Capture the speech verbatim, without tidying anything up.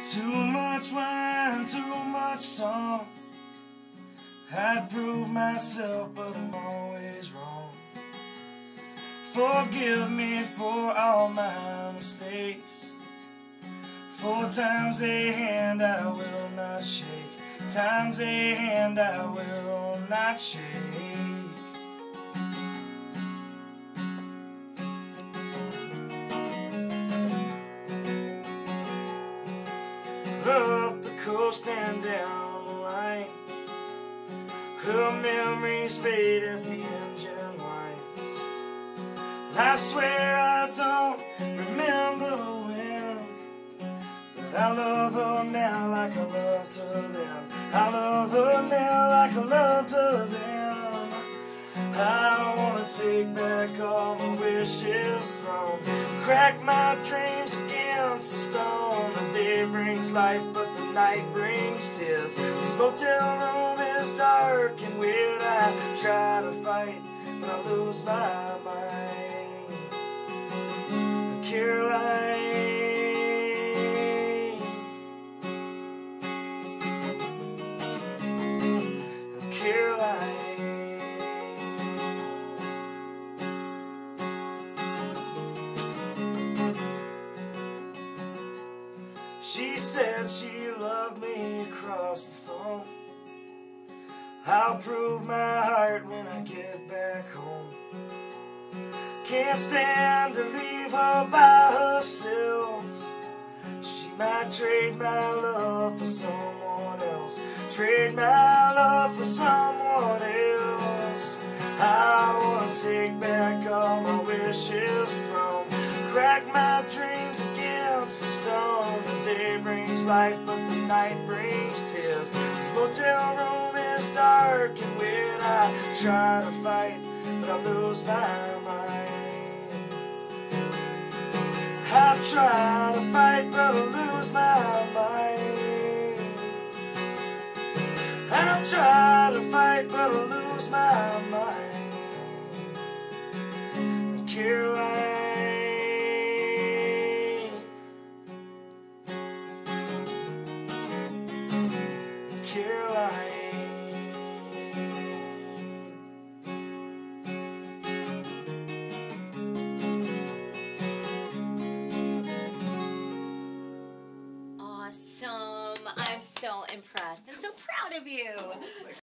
Too much wine, too much song. I'd prove myself, but I'm always wrong. Forgive me for all my mistakes. For times a hand I will not shake. Times a hand I will not shake. Up the coast and down the line, her memories fade as the engine winds. I swear I don't remember when, but I love her now like I loved her then. I love her now like I loved her then. I don't wanna take back all my wishes thrown, crack my dreams against the stone. The day brings life, but the night brings tears. This motel room is dark and weird. I try to fight, but I lose my mind. Caroline, Caroline. She said she loved me across the phone. I'll prove my heart when I get back home. Can't stand to leave her by herself. She might trade my love for someone else. Trade my love for someone else. I wanna take back all my wishes thrown, crack my dreams against the stone. The day brings life, but the night brings tears. This motel room is dark and weird. I try to fight, but I lose my mind. I try to fight, but I lose my mind. I try to fight, but I lose my mind. Caroline, Caroline. Awesome. I'm so impressed and so proud of you.